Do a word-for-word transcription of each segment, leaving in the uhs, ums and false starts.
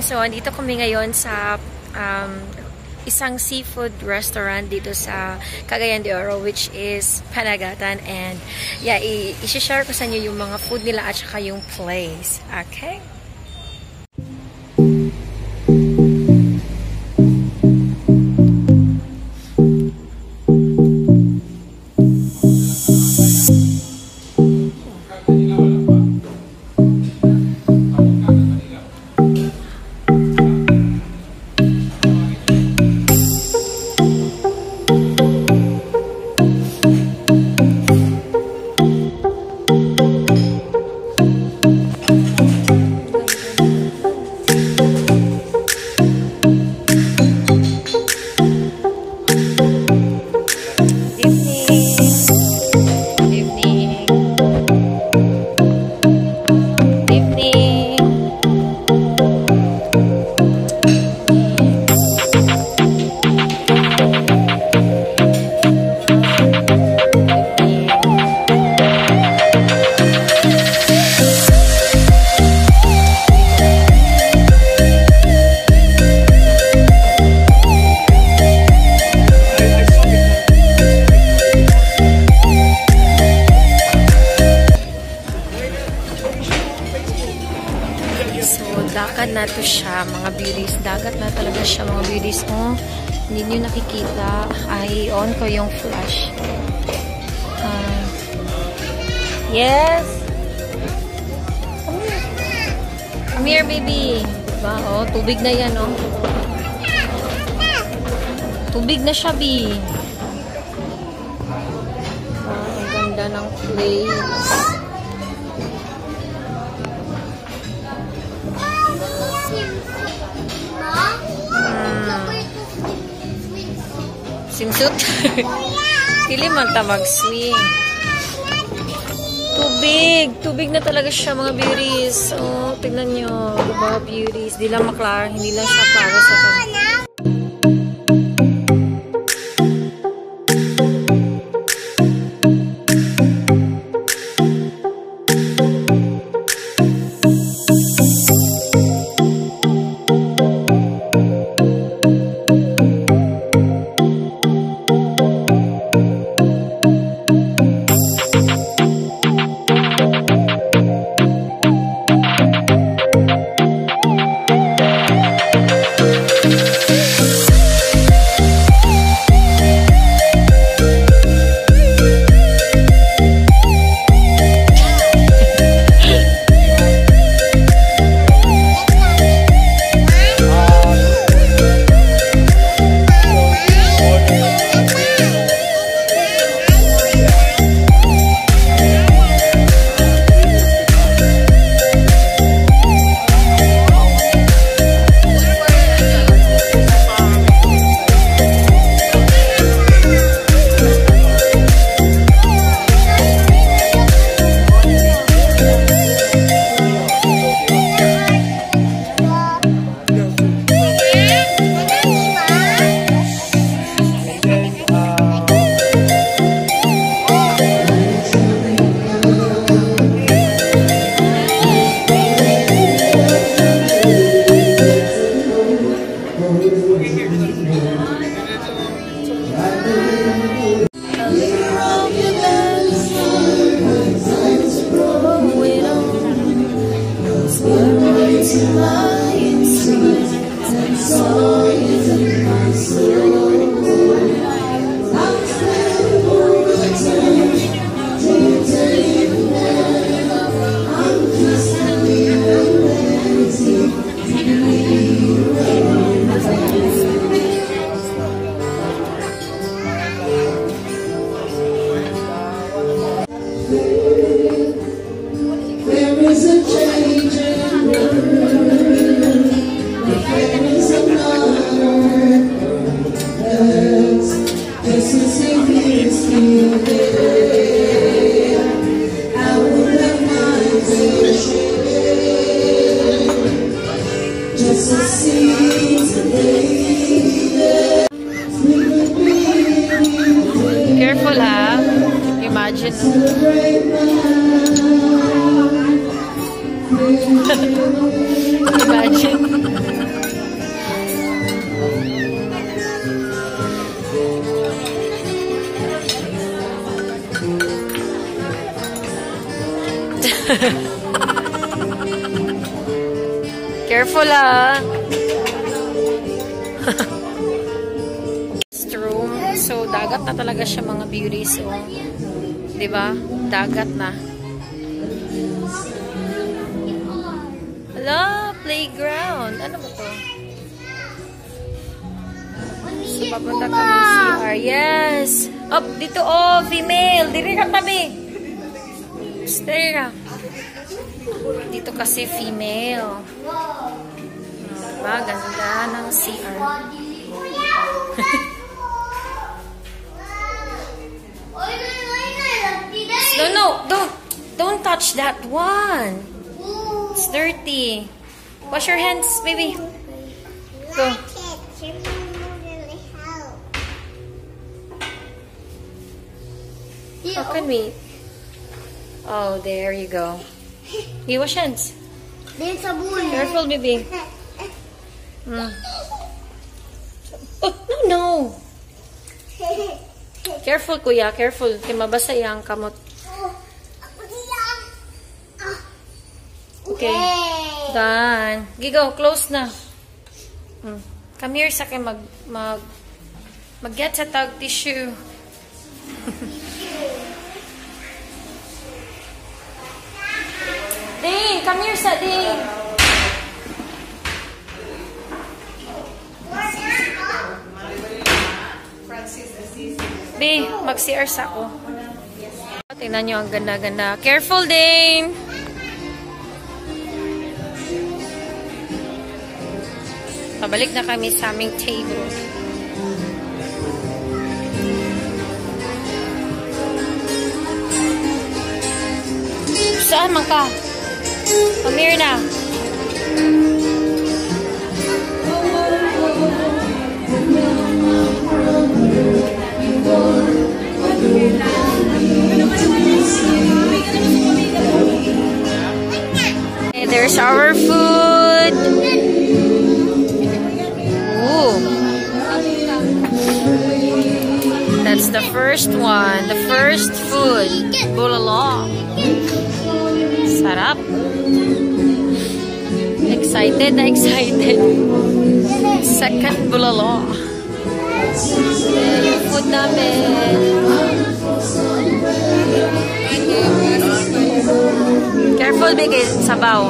So, andito kami ngayon sa um, isang seafood restaurant dito sa Cagayan de Oro, which is Panagatan. And, yeah, i-share ko sa inyo yung mga food nila at saka yung place. Okay? Dagat na to siya, mga beauties. Dagat na talaga siya, mga beauties. Oh, hindi nyo nakikita. Ay, on ko yung flash. Uh, yes! Come here. Come here, baby. Diba? Oh, tubig na yan, oh. Tubig na siya, B. Ah, ang ganda ng place. Swimsuit. Pili man ta mag-swim. Tubig. Tubig na talaga siya, mga beauties. Oh, tignan nyo. Diba, beauties? Di lang maklar. Hindi lang siya klaro sa kanya. Careful ha. Imagine. Imagine. Careful ah. Restroom. So, dagat na talaga siya mga beauties. So, diba? Dagat na. Hala, playground. Ano ba to? So, papunta kami C R. Yes! Up, dito oh, female. Diri ka tabi. Stay ka. Dito kasi female. Diba? Ganda ng C R. No, no, don't, don't touch that one. It's dirty. Wash your hands, baby. Go. How can we? Oh, there you go. You wash hands. Careful, baby. Mm. Oh, no, no. Careful, kuya. Careful. Kaya mabasa yung kamot. Okay. Done. Gigo, close na. Mm. Come here sa mag mag mag-get sa tag tissue. Ding, come here sa Ding. Be, mag-C R sa ako. Tingnan nyo, ang ganda-ganda. Careful, Ding! Pabalik na kami sa aming table. Saan man ka? Come here na. Okay, there's our food. Ooh. That's the first one. The first food. Bulalo. Sarap. Excited na excited. Second bulalo. Yung food namin. Careful, bigay sabaw.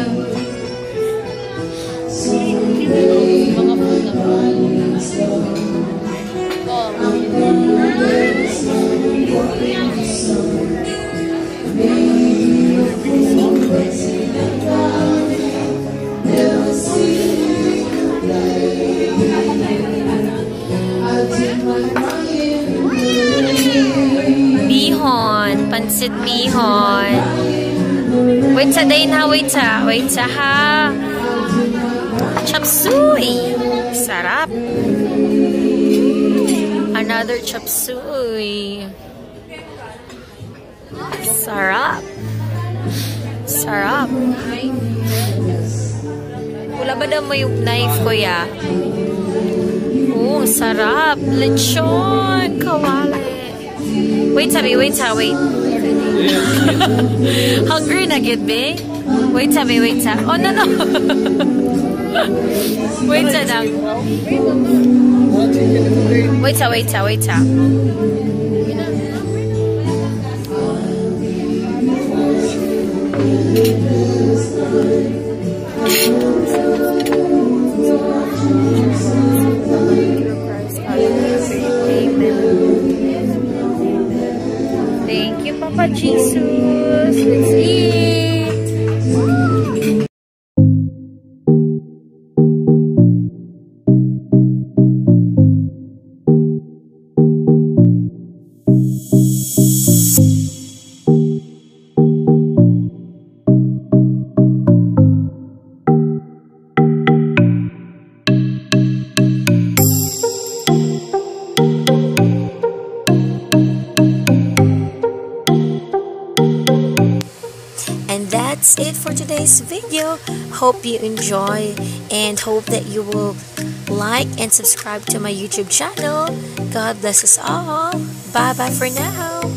Mga food naman. Oh. Bihon, pansit bihon. Wait sa day na, wait sa, wait sa ha. Chop suey. Sarap. Another chop suey. Sarap. Sarap. Wala ba daw may knife, kuya? Oh, sarap. Lechon. Kawali. Wait, sabi. Wait, sa. Wait. Hungry na, get be? Wait, sabi. Wait, sa. Oh, no, no. Wait, sa lang. Wait, sa. Wait, sa. Wait, sa. Thank you, Papa Jesus. Let's eat. That's it for today's video. Hope you enjoy and hope that you will like and subscribe to my YouTube channel. God bless us all. Bye bye for now.